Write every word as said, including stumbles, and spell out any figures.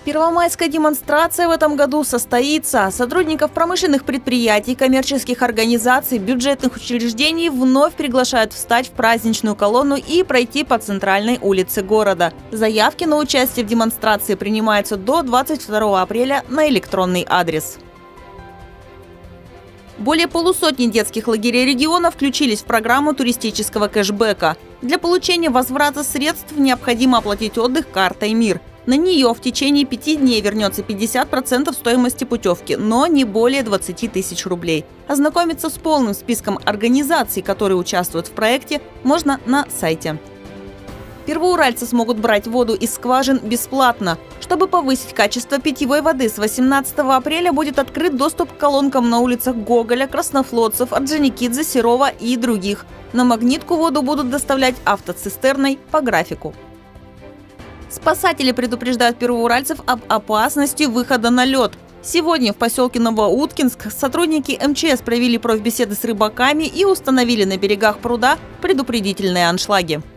Первомайская демонстрация в этом году состоится. Сотрудников промышленных предприятий, коммерческих организаций, бюджетных учреждений вновь приглашают встать в праздничную колонну и пройти по центральной улице города. Заявки на участие в демонстрации принимаются до двадцать второго апреля на электронный адрес. Более полусотни детских лагерей региона включились в программу туристического кэшбэка. Для получения возврата средств необходимо оплатить отдых картой «Мир». На нее в течение пяти дней вернется пятьдесят процентов стоимости путевки, но не более двадцати тысяч рублей. Ознакомиться с полным списком организаций, которые участвуют в проекте, можно на сайте. Первоуральцы смогут брать воду из скважин бесплатно. Чтобы повысить качество питьевой воды, с восемнадцатого апреля будет открыт доступ к колонкам на улицах Гоголя, Краснофлотцев, Орджоникидзе, Серова и других. На Магнитку воду будут доставлять автоцистерной по графику. Спасатели предупреждают первоуральцев об опасности выхода на лед. Сегодня в поселке Новоуткинск сотрудники эм че эс провели профбеседы с рыбаками и установили на берегах пруда предупредительные аншлаги.